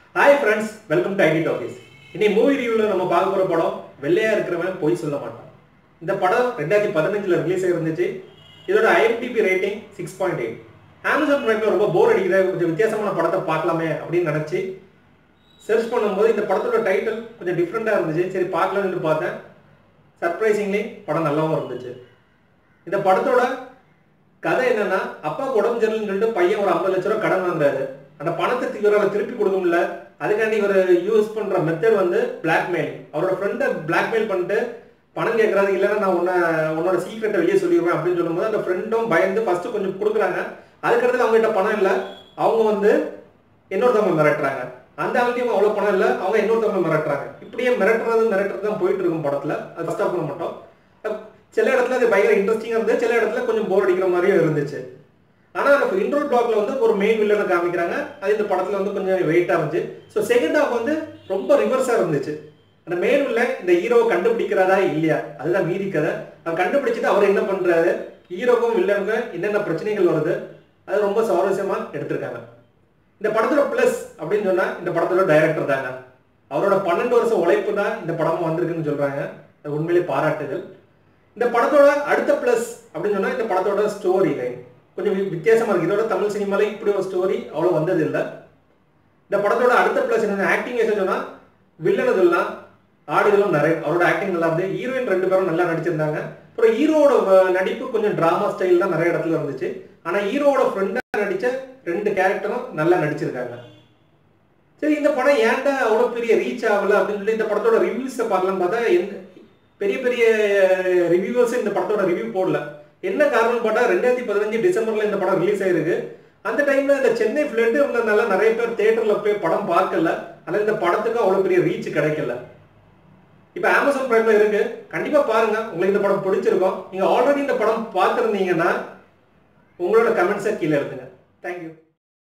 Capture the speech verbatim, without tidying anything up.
Hi friends, welcome to I T Talkies. In a movie review நம்ம பார்க்க போற படம் வெள்ளையா இருக்கிறவன் போய் சொல்ல மாட்டான். இந்த படம் ரெண்டாயிரத்து பதினைந்து ல ரிலீஸ் ஆயிருந்துச்சு. இதோட I M D B rating six point eight. Amazon Prime ல ரொம்ப போர் அடிக்குது, கொஞ்சம் வித்தியாசமான படத்தை பார்க்கலாமே அப்படினு நினைச்சு சர்ச் பண்ணும்போது இந்த படத்தோட டைட்டில் கொஞ்சம் டிஃபரண்டா இருந்துச்சு. சரி பார்க்கலாம்னு பார்த்தேன். சர்ப்ரைசிங்லி படம் நல்லாவும் இருந்துச்சு. இந்த படத்தோட கதை என்னன்னா, அப்பா உடம்பு சரியில்லைன்னு சொல்லிட்டு பையன் ஒரு ஐம்பது லட்சம் ரூபாய் கடன் வாங்குறாரு. அந்த பணத்தை இவரால் திருப்பி கொடுக்க முடியல. அதுக்காண்டி இவர் யூஸ் பண்ற மெத்தட் வந்து பிளாக்மெயில். அவரோட ஃப்ரெண்டை பிளாக்மெயில் பண்ணிட்டு பணம் கேட்கறாரு, இல்லைன்னா நான் உன்ன உன்னோட சீக்ரெட்டை வெளியே சொல்லிடுவேன் அப்படின்னு சொல்லும்போது அந்த ஃப்ரெண்டும் பயந்து ஃபர்ஸ்ட் கொஞ்சம் கொடுக்குறாங்க. அதுக்கடுத்து அவங்க கிட்ட பணம் இல்லை, அவங்க வந்து இன்னொருத்தவங்க மிரட்டுறாங்க. அந்த ஆள்கிட்டையும் அவ்வளோ பணம் இல்லை, அவங்க இன்னொருத்தவங்க மிரட்டுறாங்க. இப்படியே மிரட்டுறது மிரட்டுறது தான் போயிட்டு இருக்கும் படத்துல. அது ஃபர்ஸ்ட் ஆஃப் பண்ண மாட்டோம். சில இடத்துல அது பயங்கர இன்ட்ரெஸ்டிங்காக இருந்தது, சில இடத்துல கொஞ்சம் போர் அடிக்கிற மாதிரியும் இருந்துச்சு. ஆனால் அந்த இன்ட்ரோ பிளாக்ல வந்து ஒரு மெயின் வில்லனை காமிக்கிறாங்க. அது இந்த படத்தில் வந்து கொஞ்சம் வெயிட்டாக இருந்துச்சு. ஸோ செகண்ட் ஹாஃப் வந்து ரொம்ப ரிவர்ஸாக இருந்துச்சு. அந்த மெயின் வில்லன் இந்த ஹீரோவை கண்டுபிடிக்கிறதா இல்லையா, அதுதான் மீதி கதை. அவர் கண்டுபிடிச்சிட்டு அவர் என்ன பண்ணுறாரு, ஹீரோக்கும் வில்லனுக்கும் என்னென்ன பிரச்சனைகள் வருது, அது ரொம்ப சுவாரஸ்யமாக எடுத்திருக்காங்க. இந்த படத்தோட ப்ளஸ் அப்படின்னு சொன்னால் இந்த படத்தோட டைரக்டர் தாங்க. அவரோட பன்னெண்டு வருஷம் உழைப்பு தான் இந்த படமும் வந்திருக்குன்னு சொல்கிறாங்க. அது உண்மையிலே பாராட்டுகள். இந்த படத்தோட அடுத்த ப்ளஸ் அப்படின்னு சொன்னால் இந்த படத்தோட ஸ்டோரி லைன் கொஞ்சம் வித்தியாசமா இருக்கு. இதோட தமிழ் சினிமால இப்படி ஒரு ஸ்டோரி அவ்வளவு வந்தது இல்லை. இந்த படத்தோட அடுத்த பிளஸ் என்ன, ஆக்டிங் சொன்னா வில்லன் சொல்லலாம், ஆடுகளும் நிறைய அவரோட ஆக்டிங் நல்லா இருந்து, ஹீரோயின் ரெண்டு பேரும் நல்லா நடிச்சிருந்தாங்க. அப்புறம் ஹீரோட நடிப்பு கொஞ்சம் டிராமா ஸ்டைல் தான் நிறைய இடத்துல இருந்துச்சு. ஆனா ஹீரோட ஃப்ரெண்டா நடிச்ச ரெண்டு கேரக்டரும் நல்லா நடிச்சிருக்காங்க. சரி, இந்த படம் ஏன்டா அவ்வளவு பெரிய ரீச் ஆகல அப்படின்னு சொல்லி இந்த படத்தோட ரிவ்யூஸை பார்க்கலாம்னு பார்த்தா எந்த பெரிய பெரிய ரிவ்யூவர்ஸ் இந்த படத்தோட ரிவ்யூ போடல. என்ன காரணம் பார்த்தா ரெண்டாயிரத்தி பதினஞ்சு டிசம்பர்ல இந்த படம் ரிலீஸ் ஆயிருக்கு. அந்த டைம்ல இந்த சென்னை ஃபிளட் இருந்ததுனால நிறைய பேர் தியேட்டர்ல போய் படம் பார்க்கல. அதனால இந்த படத்துக்கு அவ்வளவு பெரிய ரீச் கிடைக்கல. இப்ப அமேசான் பிரைம்ல இருக்கு, கண்டிப்பா பாருங்க. உங்களுக்கு இந்த படம் பிடிச்சிருக்கும். நீங்க ஆல்ரெடி இந்த படம் பார்த்திருந்தீங்கன்னா உங்களோட கமெண்ட்ஸை கீழே எழுதுங்க. தேங்க்யூ.